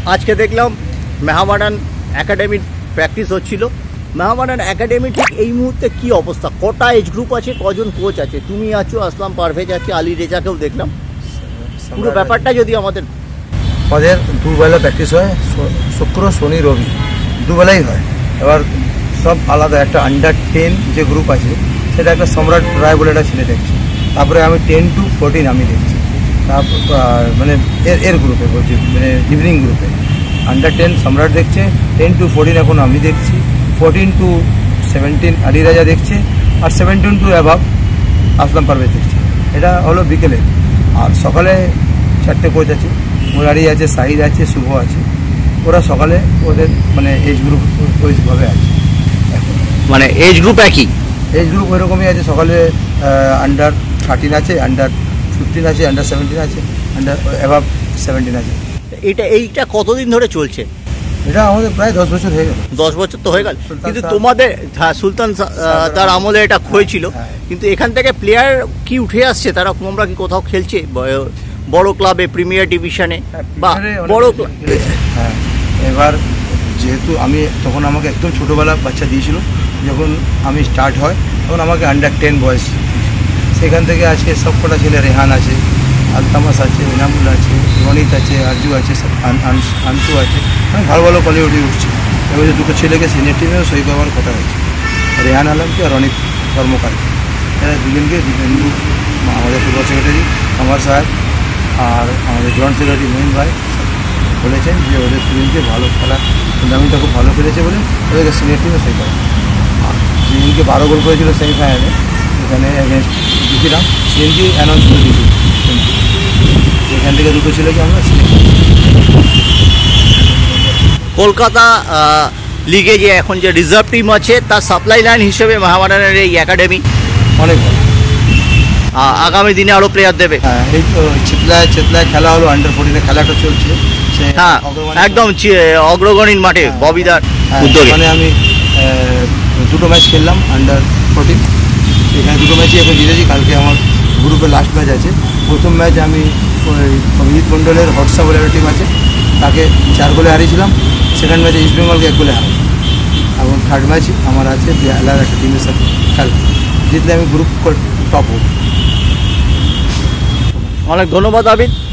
আজকে দেখলাম মেহামাডান একাডেমির প্র্যাকটিস হচ্ছিল। মেহামাডান একাডেমি ঠিক এই মুহূর্তে কি অবস্থা, কটা এজ গ্রুপ আছে, কজন কোচ আছে? তুমি আছো, আসলাম পারভেজ আছে, আলী রেজাকেও দেখলাম। পুরো ব্যাপারটা যদি আমাদের দুবেলা প্র্যাকটিস হয়, শুক্র শনি রবি দুবেলাই হয়। এবার সব আলাদা। একটা আন্ডার 10 যে গ্রুপ আছে সেটা একটা সম্রাট রায় বলে একটা ছেলে দেখছে। তারপরে আমি 10 to 14 আমি দেখছি। তারপর মানে এর গ্রুপে বলছি, মানে ইভিনিং গ্রুপে আন্ডার 10 সম্রাট দেখছে, 10 to 14 এখন আমি দেখছি, 14 to 17 আলী রাজা দেখছে, আর 17 to অ্যাভাব আসলাম পারভেজ দেখছে। এটা হলো বিকেলে। আর সকালে 4টে কোচ আছে, মুরারি আছে, সাহিদ আছে, শুভ আছে। ওরা সকালে ওদের মানে এজ গ্রুপ ওইভাবে আছে। মানে এজ গ্রুপ একই, এজ গ্রুপ ওইরকমই আছে। সকালে আন্ডার 13 আছে, আন্ডার 15 আছে, আন্ডার 17 আছে, আন্ডার অ্যাভাব 17 আছে। এইটা কতদিন ধরে চলছে? এটা আমাদের প্রায় 10 বছর হয়ে গেল। 10 বছর তো হয়ে গেল, কিন্তু তোমাদের সুলতান তার আমলে এটা হয়েছিল। কিন্তু এখান থেকে প্লেয়ার কি উঠে আসছে? তারা তোমরা কি কোথাও খেলছে বড় ক্লাবে, প্রিমিয়ার ডিভিশনে বা বড়? হ্যাঁ, এবার যেহেতু আমি তখন আমাকে একদম ছোটোবেলা বাচ্চা দিয়েছিল, যখন আমি স্টার্ট হয় তখন আমাকে আন্ডার 10 বয়স, সেখান থেকে আজকে সব কটা ছেলে, রেহান আছে, আলতামাস আছে, ইনামুল আছে, রনিত আছে, আরজু আছে, আনসু আছে, মানে ভালো ভালো কোয়ালিটি উঠছে। এবার দুটো ছেলেকে সিনিয়র টিমেও সই করবার কথা হয়েছে, রেহান আলমকে আর রনিত কর্মকারকে। এরা দুজনকে আমাদের ফুটবল সেক্রেটারি আমার সাহেব আর আমাদের জয়েন্ট সেক্রেটারি মহিন ভাই বলেছেন যে ওদের দুজনকে ভালো খেলা, টুর্নামেন্টটা খুব ভালো খেলেছে বলে ওদেরকে সিনিয়র টিমে সই করে। আর যেদিনকে 12 গোল করেছিল সেমিফাইনালে, এখানে এগেনস্ট জিতিলাম, সিএনজি অ্যানাউন্স করে দিয়েছি। এখান থেকে দুটো ছেলেকে আমরা কলকাতা লিগে যে এখন যে রিজার্ভ টিম আছে তার সাপ্লাই লাইন হিসেবে মেহামাডানের এই একাডেমি অনেক ভালো। আগামী দিনে আরও প্লেয়ার দেবে। হ্যাঁ, এই তো চেতলায় খেলা হলো, আন্ডার 14 খেলাটা চলছে। হ্যাঁ, একদম অগ্রগণীর মাঠে ববিদার উদ্যোগে। মানে আমি দুটো ম্যাচ খেললাম আন্ডার 14, এখানে দুটো ম্যাচই এখন জিতেছি। কালকে আমার গ্রুপের লাস্ট ম্যাচ আছে। প্রথম ম্যাচ আমি অভিজিৎ মণ্ডলের হটসা বলে একটা টিম আছে, তাকে 4 গোলে হারিয়েছিলাম। সেকেন্ড ম্যাচে ইস্ট বেঙ্গলকে 1 গোলে হারাই। এবং থার্ড ম্যাচ আমার আছে বেহালার একটা টিমের সাথে খেলা, জিতলে আমি গ্রুপ টপ হব। অনেক ধন্যবাদ আবিদ।